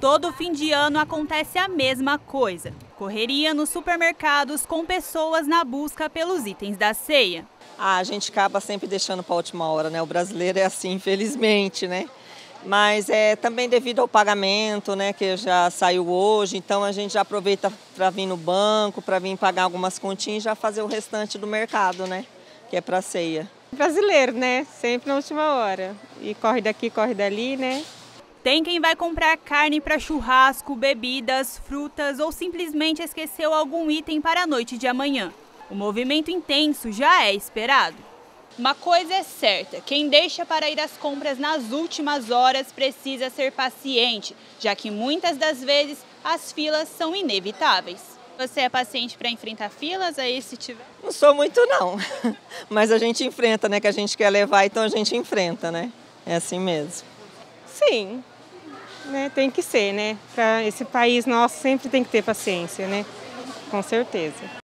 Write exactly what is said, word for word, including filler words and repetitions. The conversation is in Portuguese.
Todo fim de ano acontece a mesma coisa. Correria nos supermercados com pessoas na busca pelos itens da ceia. Ah, a gente acaba sempre deixando para a última hora, né? O brasileiro é assim, infelizmente, né? Mas é também devido ao pagamento, né? Que já saiu hoje, então a gente já aproveita para vir no banco, para vir pagar algumas continhas e já fazer o restante do mercado, né? Que é para a ceia. Brasileiro, né? Sempre na última hora. E corre daqui, corre dali, né? Tem quem vai comprar carne para churrasco, bebidas, frutas ou simplesmente esqueceu algum item para a noite de amanhã. O movimento intenso já é esperado. Uma coisa é certa, quem deixa para ir às compras nas últimas horas precisa ser paciente, já que muitas das vezes as filas são inevitáveis. Você é paciente para enfrentar filas aí se tiver? Não sou muito não, mas a gente enfrenta, né? Que a gente quer levar, então a gente enfrenta, né? É assim mesmo. Sim, né? Tem que ser, né? Para esse país nosso sempre tem que ter paciência, né? Com certeza.